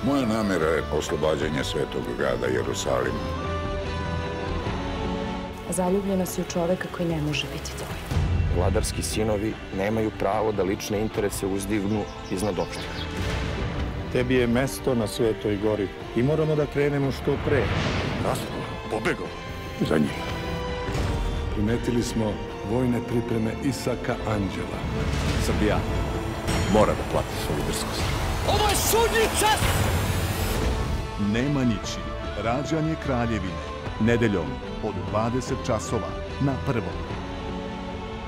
Moja namera je oslobađanje svetog grada Jerusalima. Zaljubljena si u čoveka koji ne može biti tvoj. Vladarski sinovi nemaju pravo da lične interese uzdignu iznad opštih. Tebi je mesto na Svetoj gori i moramo da krenemo što pre. Rastko, pobegao. Za njima. Primetili smo vojne pripreme Isaka Anđela. Srbija mora da plati svoju drskost. Ovo je sudnji čas! Nemanjići, rađanje kraljevine, nedeljom od 20 časova na Prvom.